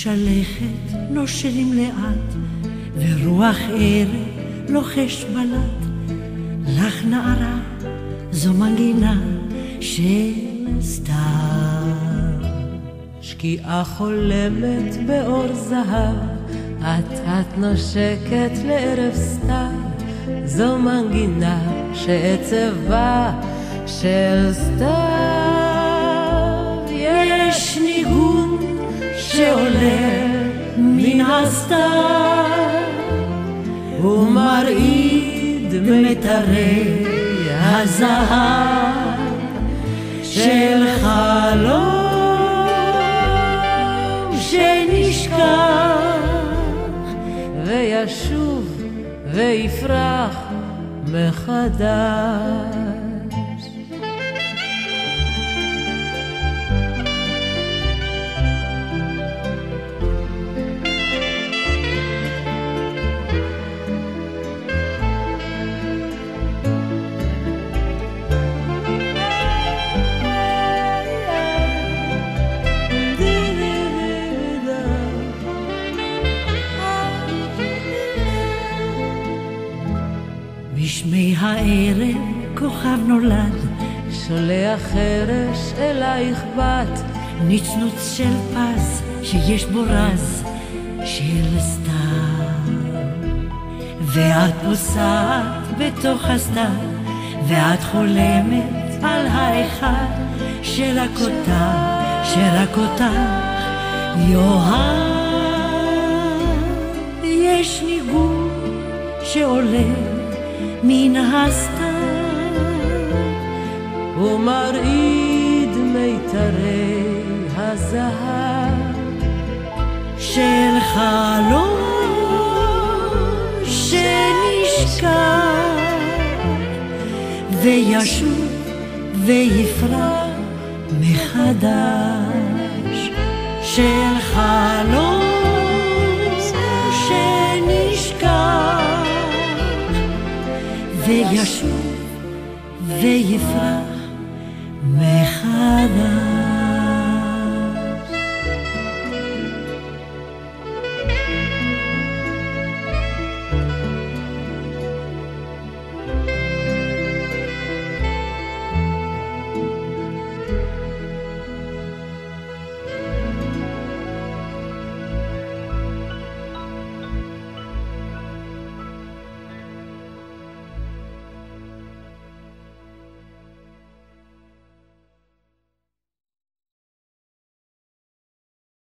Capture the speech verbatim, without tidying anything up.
בשלכת נושרים לאט, ורוח ערב לוחש בלט. לך נערה, זו מנגינה של סתיו. שקיעה חולמת באור זהב, את את נושקת לערב סתיו. זו מנגינה שעצבה של סתיו. יש ניגון שעולה מן הסתיו, ומרעיד מיתרי הזהב של חלום שנשכח וישוב ויפרח מחדש. בשמי הערב כוכב נולד, שולח חרש אלייך בת. נצנוץ של פס שיש בו רז של סתיו. ואת פוסעת בתוך הסתיו, ואת חולמת על האחד שרק אותך, שרק אותך יאהב. יש ניגון שעולה מן הסתיו, ומרעיד מיתרי הזהב של חלום שנשכח וישוב ויפרח מחדש. של חלום שנשכח וישוב ויפרח